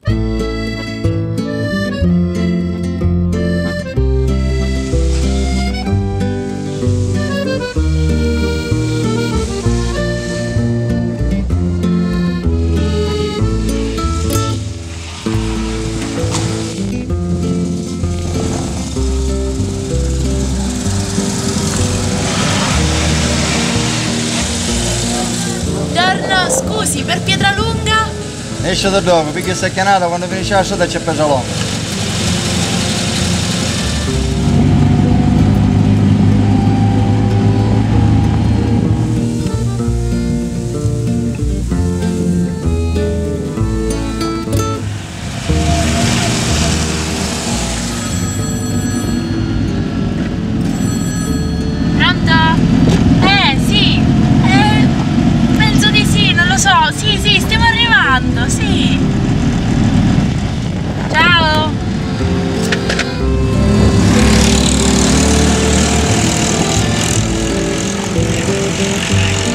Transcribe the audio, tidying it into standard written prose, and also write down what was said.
Scusi, per Pietralunga? Esce da dove, perché sta chianata quando finisce la strada c'è Pesalonga. Sì, stiamo arrivando, sì. Ciao.